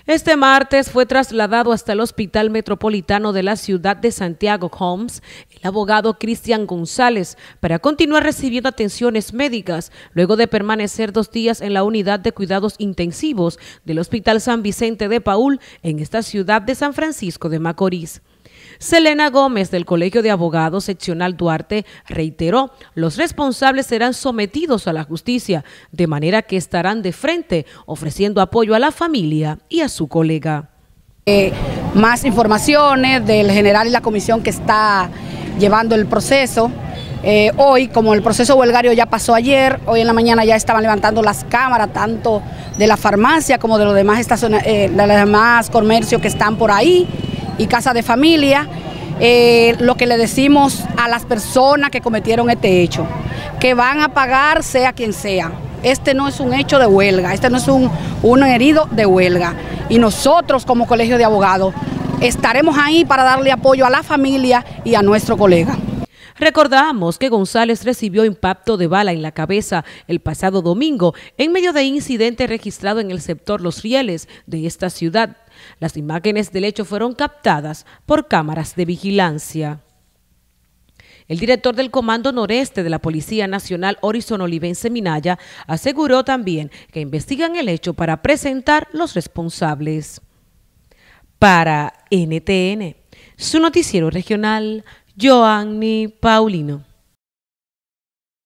Este martes fue trasladado hasta el Hospital Metropolitano de la ciudad de Santiago Homs el abogado Cristian González para continuar recibiendo atenciones médicas luego de permanecer 2 días en la unidad de cuidados intensivos del Hospital San Vicente de Paúl en esta ciudad de San Francisco de Macorís. Selena Gómez del Colegio de Abogados Seccional Duarte reiteró: los responsables serán sometidos a la justicia, de manera que estarán de frente ofreciendo apoyo a la familia y a su colega. Más informaciones del general y la comisión que está llevando el proceso. Hoy, como el proceso huelgario ya pasó ayer, hoy en la mañana ya estaban levantando las cámaras, tanto de la farmacia como de los demás comercios que están por ahí y casa de familia. Lo que le decimos a las personas que cometieron este hecho, que van a pagar sea quien sea. Este no es un hecho de huelga, este no es un herido de huelga. Y nosotros como Colegio de Abogados estaremos ahí para darle apoyo a la familia y a nuestro colega. Recordamos que González recibió impacto de bala en la cabeza el pasado domingo en medio de incidente registrado en el sector Los Rieles de esta ciudad. Las imágenes del hecho fueron captadas por cámaras de vigilancia. El director del Comando Noreste de la Policía Nacional, Orison Olivense Minaya, aseguró también que investigan el hecho para presentar los responsables. Para NTN, su noticiero regional, Joanny Paulino.